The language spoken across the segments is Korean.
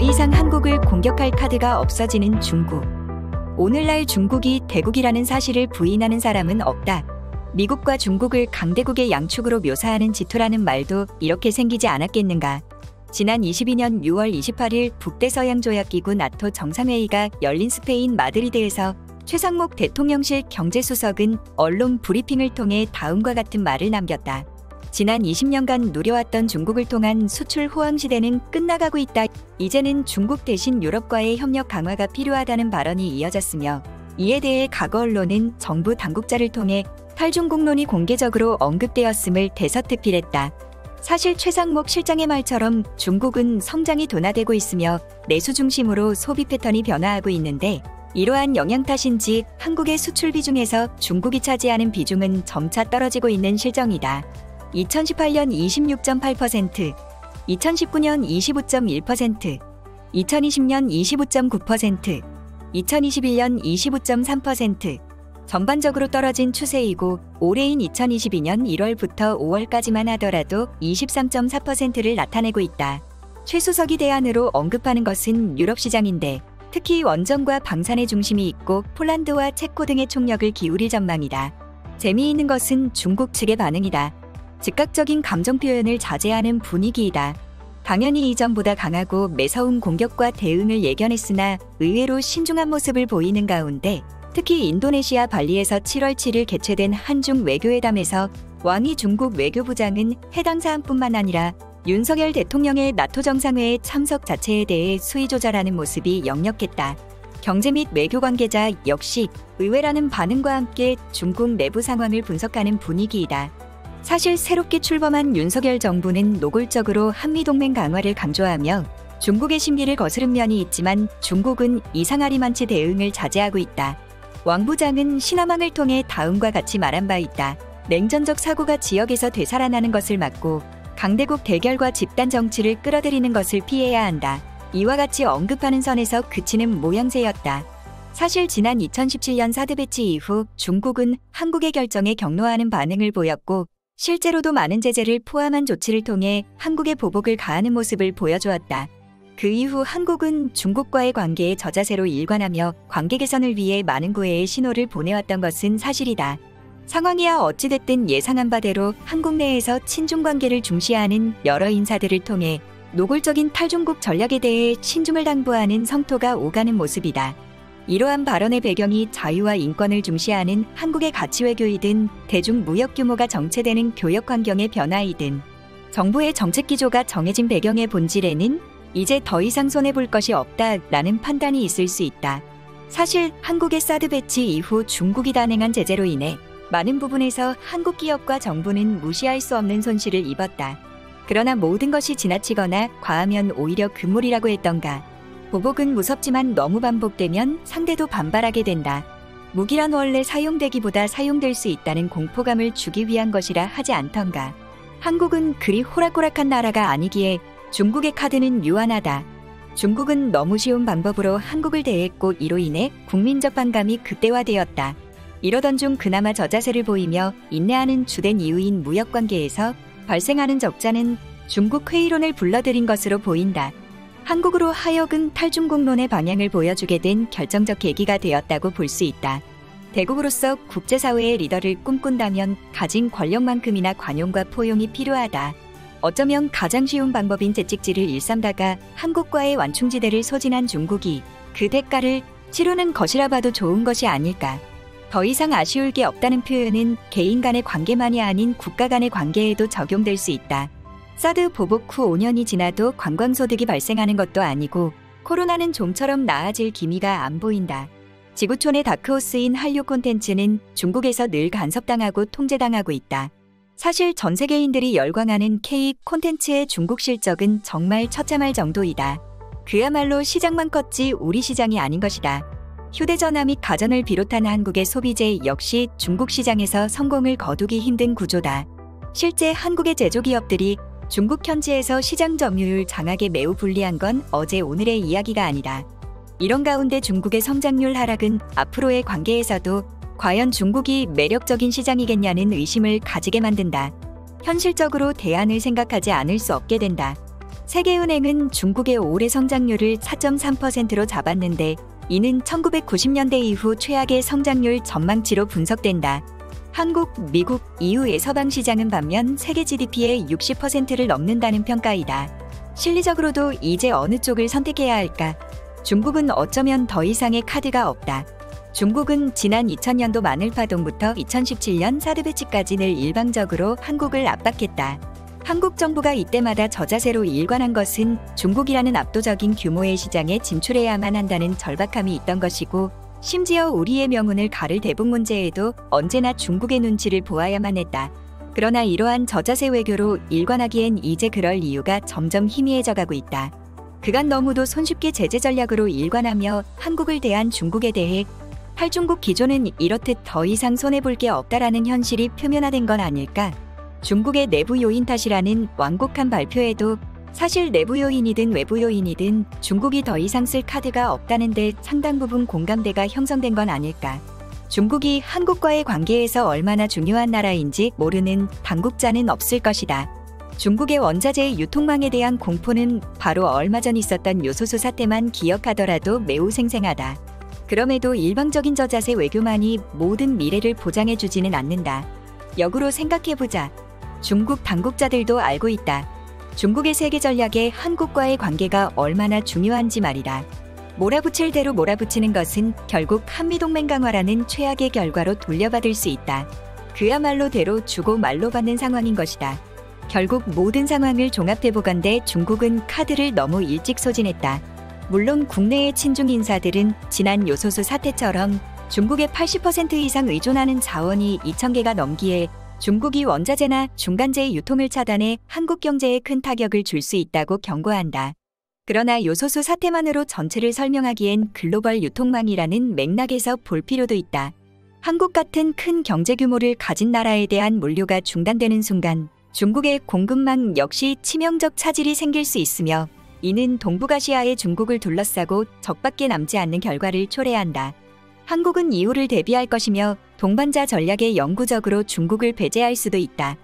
이상 한국을 공격할 카드가 없어지는 중국. 오늘날 중국이 대국이라는 사실을 부인하는 사람은 없다. 미국과 중국을 강대국의 양축으로 묘사하는 지토라는 말도 이렇게 생기지 않았겠는가. 지난 22년 6월 28일 북대서양조약기구 나토 정상회의가 열린 스페인 마드리드에서 최상목 대통령실 경제수석은 언론 브리핑을 통해 다음과 같은 말을 남겼다. 지난 20년간 누려왔던 중국을 통한 수출 호황 시대는 끝나가고 있다. 이제는 중국 대신 유럽과의 협력 강화가 필요하다는 발언이 이어졌으며, 이에 대해 과거 언론은 정부 당국자를 통해 탈중국론이 공개적으로 언급되었음을 대서특필했다. 사실 최상목 실장의 말처럼 중국은 성장이 둔화되고 있으며 내수 중심으로 소비 패턴이 변화하고 있는데, 이러한 영향 탓인지 한국의 수출 비중에서 중국이 차지하는 비중은 점차 떨어지고 있는 실정이다. 2018년 26.8%, 2019년 25.1%, 2020년 25.9%, 2021년 25.3%, 전반적으로 떨어진 추세이고 올해인 2022년 1월부터 5월까지만 하더라도 23.4%를 나타내고 있다. 최 수석이 대안으로 언급하는 것은 유럽 시장인데, 특히 원전과 방산에 중심이 있고 폴란드와 체코 등의 총력을 기울일 전망이다. 재미있는 것은 중국 측의 반응이다. 즉각적인 감정 표현을 자제하는 분위기이다. 당연히 이전보다 강하고 매서운 공격과 대응을 예견했으나 의외로 신중한 모습을 보이는 가운데, 특히 인도네시아 발리에서 7월 7일 개최된 한중 외교회담에서 왕이 중국 외교부장은 해당 사안뿐만 아니라 윤석열 대통령의 나토 정상회의 참석 자체에 대해 수위 조절하는 모습이 역력했다. 경제 및 외교 관계자 역시 의외라는 반응과 함께 중국 내부 상황을 분석하는 분위기이다. 사실 새롭게 출범한 윤석열 정부는 노골적으로 한미동맹 강화를 강조하며 중국의 심기를 거스른 면이 있지만 중국은 이상하리만치 대응을 자제하고 있다. 왕 부장은 신화망을 통해 다음과 같이 말한 바 있다. 냉전적 사고가 지역에서 되살아나는 것을 막고 강대국 대결과 집단 정치를 끌어들이는 것을 피해야 한다. 이와 같이 언급하는 선에서 그치는 모양새였다. 사실 지난 2017년 사드 배치 이후 중국은 한국의 결정에 격노하는 반응을 보였고, 실제로도 많은 제재를 포함한 조치를 통해 한국의 보복을 가하는 모습을 보여주었다. 그 이후 한국은 중국과의 관계에 저자세로 일관하며 관계 개선을 위해 많은 구애의 신호를 보내왔던 것은 사실이다. 상황이야 어찌됐든 예상한 바대로 한국 내에서 친중 관계를 중시하는 여러 인사들을 통해 노골적인 탈중국 전략에 대해 신중을 당부하는 성토가 오가는 모습이다. 이러한 발언의 배경이 자유와 인권을 중시하는 한국의 가치 외교이든 대중 무역 규모가 정체되는 교역 환경의 변화이든 정부의 정책 기조가 정해진 배경의 본질에는 이제 더 이상 손해볼 것이 없다라는 판단이 있을 수 있다. 사실 한국의 사드 배치 이후 중국이 단행한 제재로 인해 많은 부분에서 한국 기업과 정부는 무시할 수 없는 손실을 입었다. 그러나 모든 것이 지나치거나 과하면 오히려 금물이라고 했던가. 보복은 무섭지만 너무 반복되면 상대도 반발하게 된다. 무기란 원래 사용되기보다 사용될 수 있다는 공포감을 주기 위한 것이라 하지 않던가. 한국은 그리 호락호락한 나라가 아니기에 중국의 카드는 유한하다. 중국은 너무 쉬운 방법으로 한국을 대했고 이로 인해 국민적 반감이 극대화되었다. 이러던 중 그나마 저자세를 보이며 인내하는 주된 이유인 무역관계에서 발생하는 적자는 중국 회의론을 불러들인 것으로 보인다. 한국으로 하여금 탈중국론의 방향을 보여주게 된 결정적 계기가 되었다고 볼 수 있다. 대국으로서 국제사회의 리더를 꿈꾼다면 가진 권력만큼이나 관용과 포용이 필요하다. 어쩌면 가장 쉬운 방법인 재찍질을 일삼다가 한국과의 완충지대를 소진한 중국이 그 대가를 치르는 것이라 봐도 좋은 것이 아닐까. 더 이상 아쉬울 게 없다는 표현은 개인 간의 관계만이 아닌 국가 간의 관계에도 적용될 수 있다. 사드 보복 후 5년이 지나도 관광소득이 발생하는 것도 아니고 코로나는 좀처럼 나아질 기미가 안 보인다. 지구촌의 다크호스인 한류 콘텐츠는 중국에서 늘 간섭당하고 통제당하고 있다. 사실 전 세계인들이 열광하는 K 콘텐츠의 중국 실적은 정말 처참할 정도이다. 그야말로 시장만 컸지 우리 시장이 아닌 것이다. 휴대전화 및 가전을 비롯한 한국의 소비재 역시 중국 시장에서 성공을 거두기 힘든 구조다. 실제 한국의 제조기업들이 중국 현지에서 시장 점유율 장악에 매우 불리한 건 어제 오늘의 이야기가 아니다. 이런 가운데 중국의 성장률 하락은 앞으로의 관계에서도 과연 중국이 매력적인 시장이겠냐는 의심을 가지게 만든다. 현실적으로 대안을 생각하지 않을 수 없게 된다. 세계은행은 중국의 올해 성장률을 4.3%로 잡았는데 이는 1990년대 이후 최악의 성장률 전망치로 분석된다. 한국, 미국, EU의 서방 시장은 반면 세계 GDP의 60%를 넘는다는 평가이다. 실리적으로도 이제 어느 쪽을 선택해야 할까? 중국은 어쩌면 더 이상의 카드가 없다. 중국은 지난 2000년도 마늘파동부터 2017년 사드 배치까지 늘 일방적으로 한국을 압박했다. 한국 정부가 이때마다 저자세로 일관한 것은 중국이라는 압도적인 규모의 시장에 진출해야만 한다는 절박함이 있던 것이고, 심지어 우리의 명운을 가를 대북 문제에도 언제나 중국의 눈치를 보아야만 했다. 그러나 이러한 저자세 외교로 일관하기엔 이제 그럴 이유가 점점 희미해져 가고 있다. 그간 너무도 손쉽게 제재 전략으로 일관하며 한국을 대한 중국에 대해 탈중국 기조는 이렇듯 더 이상 손해볼 게 없다라는 현실이 표면화된 건 아닐까? 중국의 내부 요인 탓이라는 완곡한 발표에도 사실 내부 요인이든 외부 요인이든 중국이 더 이상 쓸 카드가 없다는 데 상당 부분 공감대가 형성된 건 아닐까. 중국이 한국과의 관계에서 얼마나 중요한 나라인지 모르는 당국자는 없을 것이다. 중국의 원자재 유통망에 대한 공포는 바로 얼마 전 있었던 요소수 사태만 기억하더라도 매우 생생하다. 그럼에도 일방적인 저자세 외교만이 모든 미래를 보장해주지는 않는다. 역으로 생각해보자. 중국 당국자들도 알고 있다. 중국의 세계 전략에 한국과의 관계가 얼마나 중요한지 말이다. 몰아붙일 대로 몰아붙이는 것은 결국 한미동맹 강화라는 최악의 결과로 돌려받을 수 있다. 그야말로 대로 주고 말로 받는 상황인 것이다. 결국 모든 상황을 종합해보건대 중국은 카드를 너무 일찍 소진했다. 물론 국내의 친중 인사들은 지난 요소수 사태처럼 중국의 80% 이상 의존하는 자원이 2,000개가 넘기에 중국이 원자재나 중간재의 유통을 차단해 한국 경제에 큰 타격을 줄 수 있다고 경고한다. 그러나 요소수 사태만으로 전체를 설명하기엔 글로벌 유통망이라는 맥락에서 볼 필요도 있다. 한국 같은 큰 경제 규모를 가진 나라에 대한 물류가 중단되는 순간 중국의 공급망 역시 치명적 차질이 생길 수 있으며 이는 동북아시아의 중국을 둘러싸고 적밖에 남지 않는 결과를 초래한다. 한국은 이후를 대비할 것이며 동반자 전략에 영구적으로 중국을 배제할 수도 있다.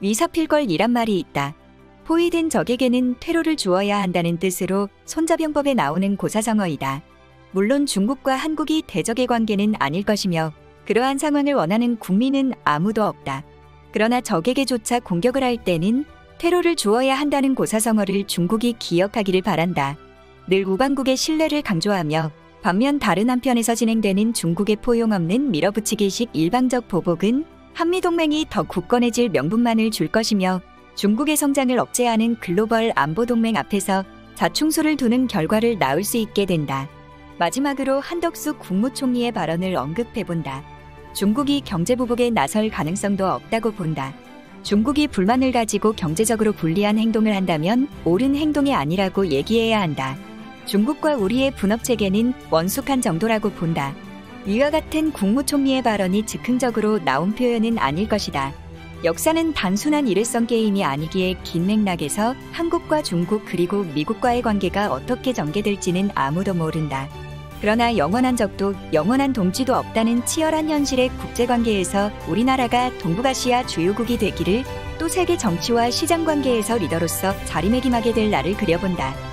위사필걸이란 말이 있다. 포위된 적에게는 퇴로를 주어야 한다는 뜻으로 손자병법에 나오는 고사성어이다. 물론 중국과 한국이 대적의 관계는 아닐 것이며 그러한 상황을 원하는 국민은 아무도 없다. 그러나 적에게조차 공격을 할 때는 퇴로를 주어야 한다는 고사성어를 중국이 기억하기를 바란다. 늘 우방국의 신뢰를 강조하며 반면 다른 한편에서 진행되는 중국의 포용없는 밀어붙이기식 일방적 보복은 한미동맹이 더 굳건해질 명분만을 줄 것이며 중국의 성장을 억제하는 글로벌 안보동맹 앞에서 자충수를 두는 결과를 낳을 수 있게 된다. 마지막으로 한덕수 국무총리의 발언을 언급해본다. 중국이 경제보복에 나설 가능성도 없다고 본다. 중국이 불만을 가지고 경제적으로 불리한 행동을 한다면 옳은 행동이 아니라고 얘기해야 한다. 중국과 우리의 분업체계는 원숙한 정도라고 본다. 이와 같은 국무총리의 발언이 즉흥적으로 나온 표현은 아닐 것이다. 역사는 단순한 일회성 게임이 아니기에 긴 맥락에서 한국과 중국 그리고 미국과의 관계가 어떻게 전개될지는 아무도 모른다. 그러나 영원한 적도 영원한 동지도 없다는 치열한 현실의 국제관계에서 우리나라가 동북아시아 주요국이 되기를 또 세계 정치와 시장관계에서 리더로서 자리매김하게 될 날을 그려본다.